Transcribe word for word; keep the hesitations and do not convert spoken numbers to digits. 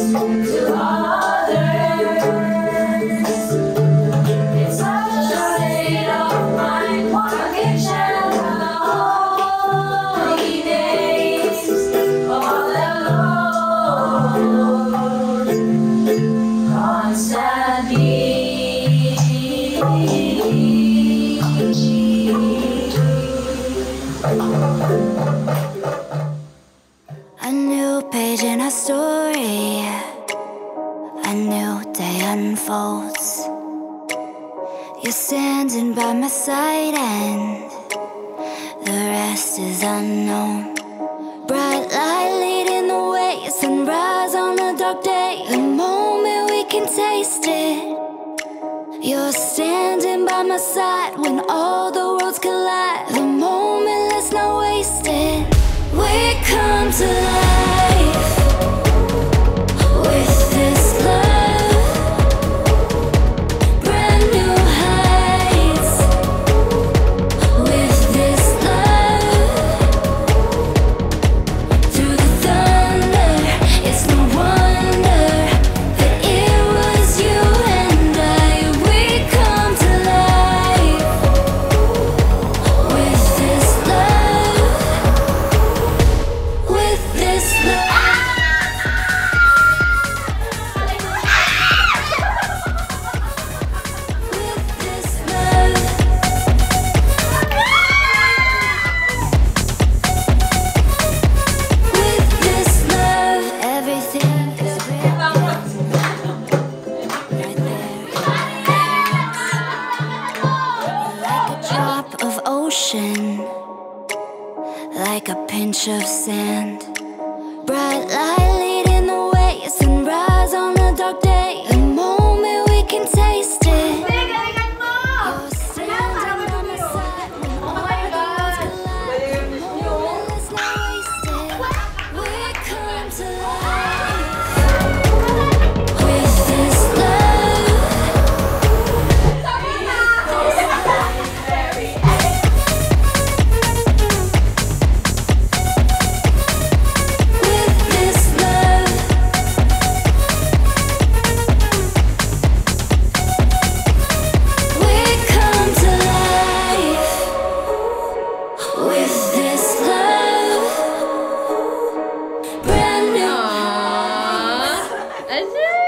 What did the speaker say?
to others. It's such a state of mind, walking shadow, holy days, all alone, constantly. A new page in our story, a new day unfolds. You're standing by my side and the rest is unknown. Bright light leading the way, sunrise on a dark day. The moment we can taste it. You're standing by my side when all the worlds collide. The moment, let's not waste it. We come to life with this love, brand new heights. With this love, through the thunder, it's no wonder that it was you and I. We come to life with this love. With this love. With this love. With this love. Everything is real. Right there. Like a drop of ocean, like a pinch of sand. Bright light leading the way, sunrise on a dark day. The moment we can taste it. You're standing by my side when all the worlds collide. The moment, let's not waste it. We come to life with this love. With this love. We come to life with this love. Brand new. Aww.